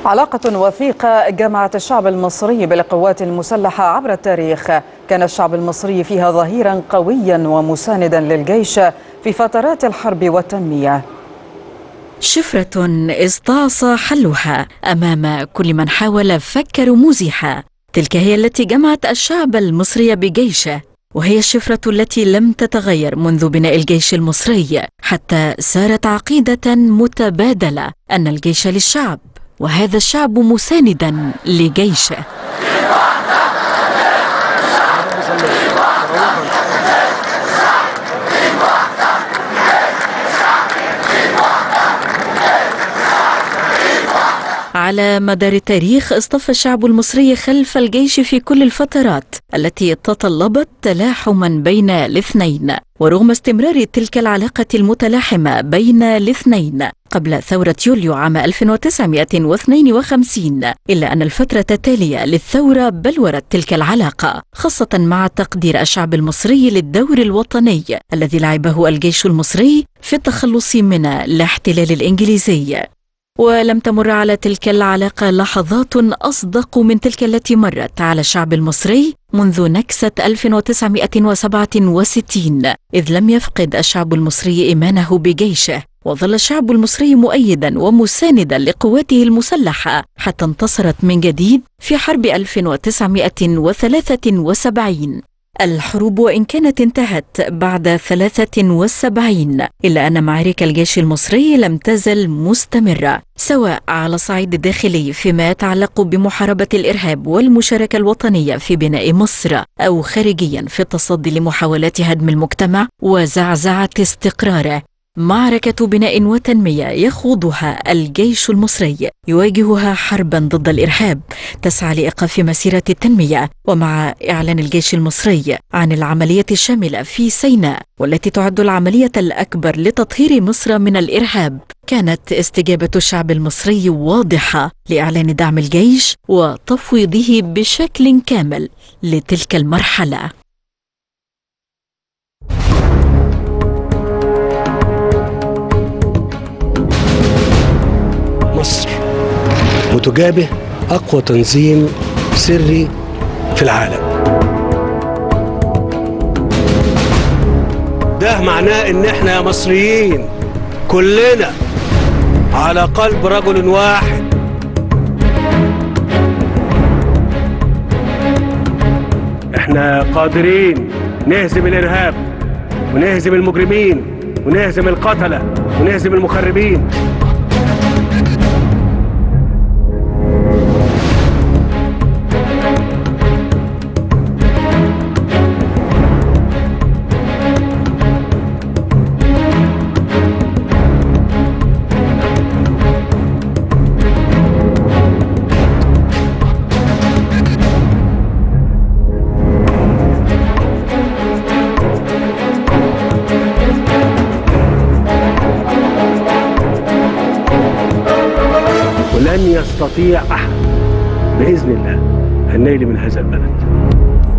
علاقة وثيقة جمعت الشعب المصري بالقوات المسلحة عبر التاريخ. كان الشعب المصري فيها ظهيرا قويا ومساندا للجيش في فترات الحرب والتنمية. شفرة استعصى حلها أمام كل من حاول فك رموزها. تلك هي التي جمعت الشعب المصري بجيشه، وهي الشفرة التي لم تتغير منذ بناء الجيش المصري، حتى صارت عقيدة متبادلة أن الجيش للشعب، وهذا الشعب مساندا لجيشه. على مدار التاريخ اصطف الشعب المصري خلف الجيش في كل الفترات التي تطلبت تلاحما بين الاثنين، ورغم استمرار تلك العلاقة المتلاحمة بين الاثنين قبل ثورة يوليو عام 1952، إلا أن الفترة التالية للثورة بلورت تلك العلاقة، خاصة مع تقدير الشعب المصري للدور الوطني الذي لعبه الجيش المصري في التخلص من الاحتلال الإنجليزي. ولم تمر على تلك العلاقة لحظات أصدق من تلك التي مرت على الشعب المصري منذ نكسة 1967، إذ لم يفقد الشعب المصري إيمانه بجيشه، وظل الشعب المصري مؤيدا ومساندا لقواته المسلحة حتى انتصرت من جديد في حرب 1973. الحروب وإن كانت انتهت بعد 73، إلا أن معارك الجيش المصري لم تزل مستمرة، سواء على الصعيد الداخلي فيما يتعلق بمحاربة الإرهاب والمشاركة الوطنية في بناء مصر، أو خارجيا في التصدي لمحاولات هدم المجتمع وزعزعة استقراره. معركة بناء وتنمية يخوضها الجيش المصري يواجهها حربا ضد الإرهاب تسعى لإيقاف مسيرة التنمية. ومع إعلان الجيش المصري عن العملية الشاملة في سيناء، والتي تعد العملية الأكبر لتطهير مصر من الإرهاب، كانت استجابة الشعب المصري واضحة لإعلان دعم الجيش وتفويضه بشكل كامل لتلك المرحلة. مصر وتجابه أقوى تنظيم سري في العالم. ده معناه إن إحنا يا مصريين كلنا على قلب رجل واحد. إحنا قادرين نهزم الإرهاب ونهزم المجرمين ونهزم القتلة ونهزم المخربين. ولن يستطيع أحد بإذن الله النيل من هذا البلد.